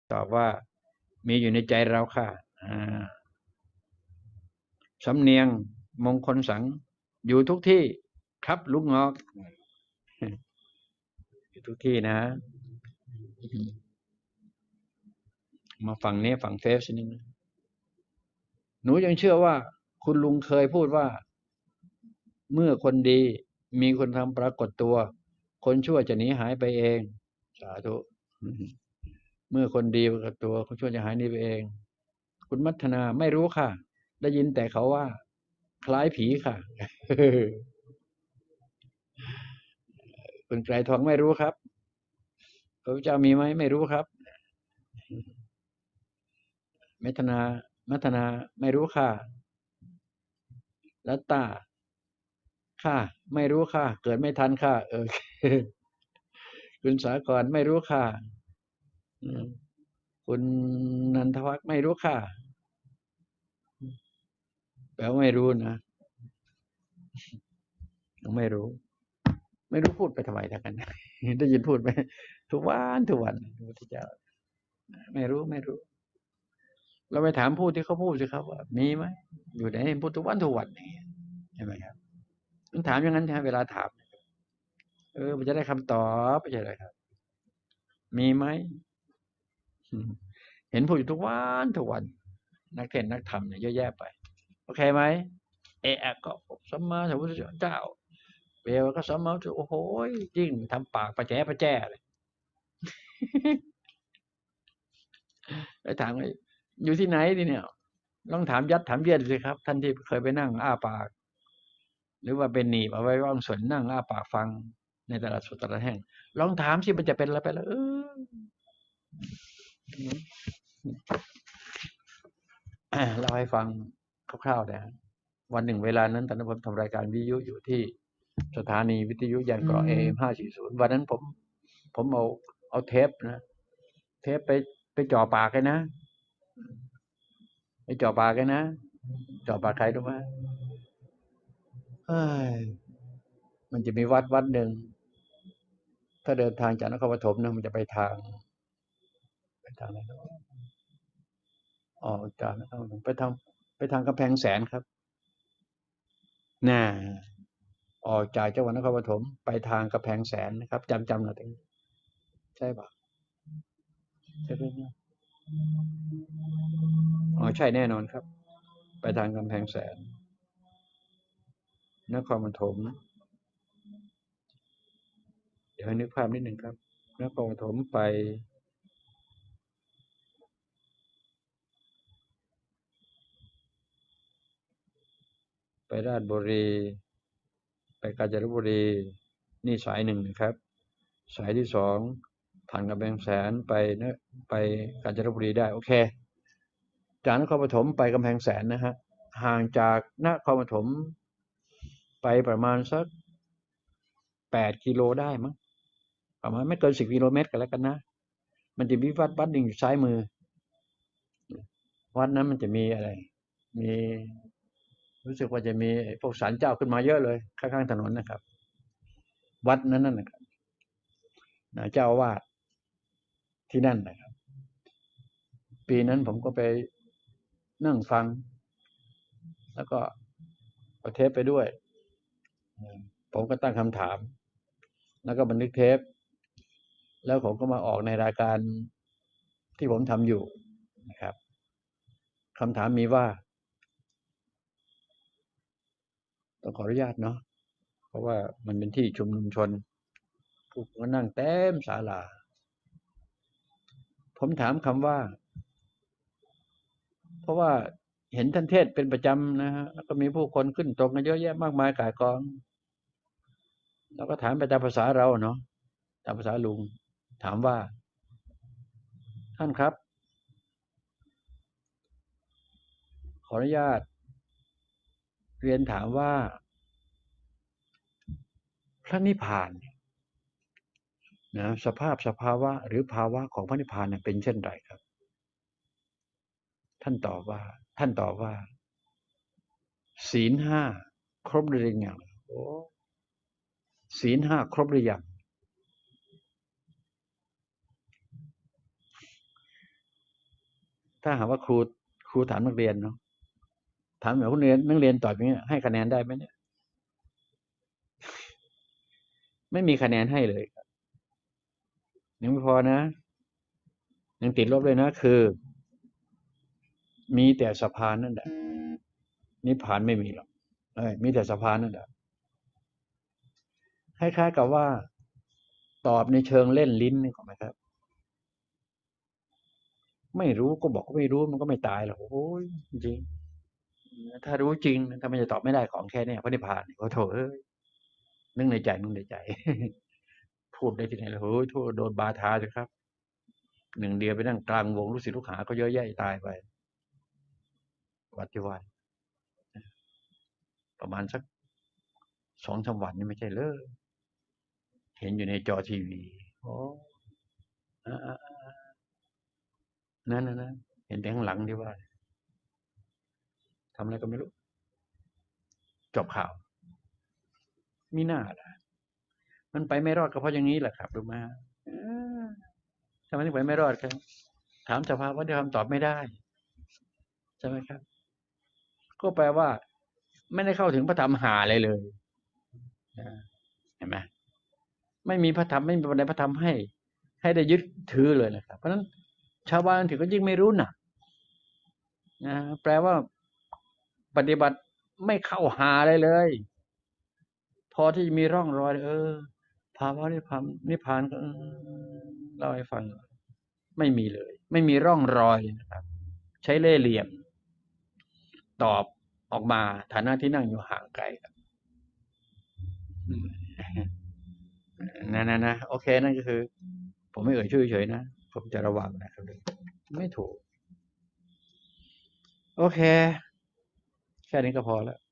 ตอบว่ามีอยู่ในใจเราค่ะสำเนียงมงคลสังอยู่ทุกที่ครับลูกงอกอยู่ทุกที่นะมาฝั่งนี้ฝั่งเฟซนี่นะหนูยังเชื่อว่าคุณลุงเคยพูดว่าเมื่อคนดีมีคนทำปรากฏตัวคนชั่วจะหนีหายไปเองสาธุเมื่อคนดีปรากฏตัวคนชั่วจะหายหนีไปเองคุณมัฒนาไม่รู้ค่ะได้ยินแต่เขาว่าคล้ายผีค่ะคุณไกรทองไม่รู้ครับพระพุทธเจ้ามีไหมไม่รู้ครับมัฒนาไม่รู้ค่ะลัตตาค่ะไม่รู้ค่ะเกิดไม่ทันค่ะคุณสากรไม่รู้ค่ะคุณนันทวัฒน์ไม่รู้ค่ะแปลว่าไม่รู้นะไม่รู้พูดไปทำไมทั้งนั้นได้ยินพูดไปทุกวันพระพุทธเจ้าไม่รู้เราไปถามผู้ที่เขาพูดสิครับว่ามีไหมอยู่ไหนพูดทุกวันนี่ใช่ไหมครับมันถามอย่างนั้นใช่ไหมเวลาถามมันจะได้คำตอบไม่ใช่เลยครับมีไหมเห็นพูดอยู่ทุกวันนักเทศน์นักธรรมเนี่ยเยอะแยะไปโอเคไหมก็สัมมาสัมพุทธเจ้าเวลก็สัมมาโอ้โหยิ่งทำปากประแจ้เลยไปถามอยู่ที่ไหนทีเนี่ยลองถามยัดถามเยียดสิครับท่านที่เคยไปนั่งอ้าปากหรือว่าเป็นหนีบเอาไว้ว่างสนนั่งอ้าปากฟังในตลาดสดตลาดแห่งลองถามสิมันจะเป็นอะไรไปแล้วเล่าให้ฟังคร่าวๆนะวันหนึ่งเวลานั้นตอนนั้นผมทำรายการวิทยุอยู่ที่สถานีวิทยุยานเกราะAM 540วันนั้นผมเอาเทปนะเทปไปจ่อปากเลยนะไปจ่อปากเลยนะจ่อปากใครรู้ไหมมันจะมีวัดหนึ่งถ้าเดินทางจากนครปฐมนะมันจะไปทางอะไรนะออกจากนครปฐมไปทางกำแพงแสนครับน่ะออกจากจังหวัดนครปฐมไปทางกำแพงแสนนะครับจำหน่อยตรงนี้ใช่ป่ะใช่ไหมใช่แน่นอนครับไปทางกำแพงแสนนครปฐมเดี๋ยวให้นึกภาพนิดหนึ่งครับนครปฐมไปราชบุรีไปกาญจนบุรีนี่สายหนึ่งนะครับสายที่สองผ่านกำแพงแสนไปกาญจนบุรีได้โอเคจากนครปฐมไปกำแพงแสนนะฮะห่างจากนครปฐมไปประมาณสัก8 กิโลได้มั้งประมาณไม่เกิน10 กิโลเมตรกันแล้วกันนะมันจะมีวัดหนึ่งอยู่ซ้ายมือวัดนั้นมันจะมีอะไรมีรู้สึกว่าจะมีพวกศาลเจ้าขึ้นมาเยอะเลยข้างๆถนนนะครับวัดนั้นนะครับเจ้าอาวาสที่นั่นนะครับปีนั้นผมก็ไปนั่งฟังแล้วก็เอาเทปไปด้วยผมก็ตั้งคำถามแล้วก็บันทึกเทปแล้วผมก็มาออกในรายการที่ผมทำอยู่นะครับคำถามมีว่าต้องขออนุญาตเนาะเพราะว่ามันเป็นที่ชุมนุมชนผู้คนก็นั่งเต็มศาลาผมถามคำว่าเพราะว่าเห็นท่านเทศเป็นประจำนะฮะแล้วก็มีผู้คนขึ้นตรงกันเยอะแยะมากมายก่ายกองเราก็ถามไปตามภาษาเราเนาะตามภาษาลุงถามว่าท่านครับขออนุญาตเรียนถามว่าพระนิพพานนะสภาวะหรือภาวะของพระนิพพานเป็นเช่นไรครับท่านตอบว่าศีลห้าครบหรือยังโอ้ศีลห้าครบหรือยังถ้าหากว่าครูถามนักเรียนเนาะถามแบบนักเรียนตอบอย่างนี้ให้คะแนนได้ไหมเนี่ยไม่มีคะแนนให้เลยยังไม่พอนะยังติดลบเลยนะคือมีแต่สะพานนั่นแหละนิพพานไม่มีหรอกมีแต่สะพานนั่นแหละคล้ายๆกับว่าตอบในเชิงเล่นลิ้นนี่ของไหมครับไม่รู้ก็บอกว่าไม่รู้มันก็ไม่ตายหรอกโอ้ยจริงถ้ารู้จริงทำไมจะตอบไม่ได้ของแค่นี้พระนิพพานโอ้โถเอ้ยนึกในใจพูดได้ที่ไหนล่ะโอ้ยโทษโดนบาทาสิครับหนึ่งเดียวไปนั่งกลางวงลูกศิษย์ลูกหาก็เยอะแยะตายไปวัดที่ว่าประมาณสัก2-3 วันนี่ไม่ใช่เลยเห็นอยู่ในจอทีวีโอ้นั่นเห็นแต่ข้างหลังที่ว่าทำอะไรก็ไม่รู้จบข่าวมีหน้าล่ะมันไปไม่รอดก็เพราะอย่างนี้แหละครับรู้ไหมทำไมถึงไปไม่รอดครับถามสภาวะที่คำตอบไม่ได้ใช่ไหมครับก็แปลว่าไม่ได้เข้าถึงพระธรรมหาอะไรเลยเห็นไหมไม่มีพระธรรมไม่มีในพระธรรมให้ได้ยึดถือเลยนะครับเพราะฉะนั้นชาวบ้านถือก็ยิ่งไม่รู้หนักนะแปลว่าปฏิบัติไม่เข้าหาอะไรเลยพอที่จะมีร่องรอยภาวะนิพพานก็เล่าให้ฟังไม่มีเลยไม่มีร่องรอยนะครับใช้เล่ห์เหลี่ยมตอบออกมาฐานะที่นั่งอยู่ห่างไกลกันนะโอเคนั่นก็คือผมไม่เอ่ยชื่อเฉยนะผมจะระวังนะครับไม่ถูกโอเคแค่นี้ก็พอแล้ว